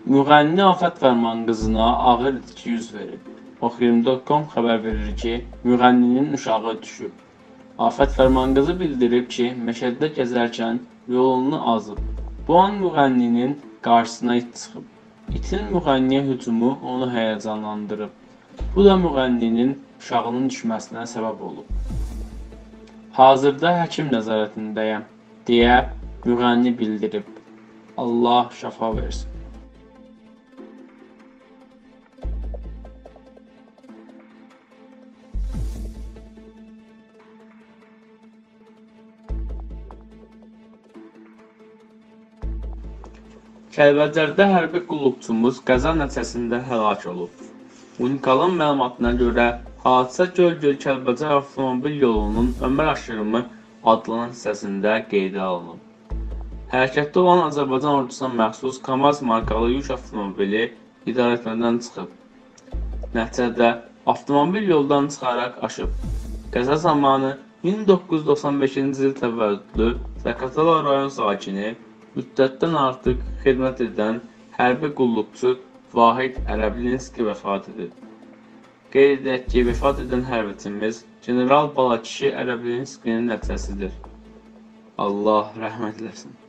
Müğənni Afət Fərman qızına ağır itki yüz verib. Oxuyum.com xəbər verir ki, müğənninin uşağı düşüb. Afət Fərman qızı bildirib ki, meşədə gəzərkən yolunu azıb. Bu an müğənninin qarşısına it çıxıb. İtin müğənniyə hücumu onu həyəcanlandırıb. Bu da müğənninin uşağının düşməsinə səbəb olub. Hazırda həkim nəzarətindəyəm, deyə müğənni bildirib. Allah şəfa versin. Kəlbəcərdə hərbi qulluqçumuz qəza nəticəsində həlak olub. Unikalın məlumatına görə, hadisə Göl-Göl Kəlbəcər avtomobil yolunun Ömər aşırımı adlanan hissəsində qeydə alınıb. Hərəkətdə olan Azərbaycan ordusuna məxsus KAMAZ markalı yük avtomobili idarəetmədən çıxıb. Nəticədə avtomobil yoldan çıxaraq aşıb. Qəza zamanı 1995-ci il təvəllüdlü Zaqatala rayon sakini, müddətdən artıq xidmət edən hərbi qulluqçu Vahid Ərəblinski vəfat edib. Qeyd edək ki, vəfat edən hərbiçimiz General Balakişi Ərəblinskinin nəticəsidir. Allah rəhmət eləsin.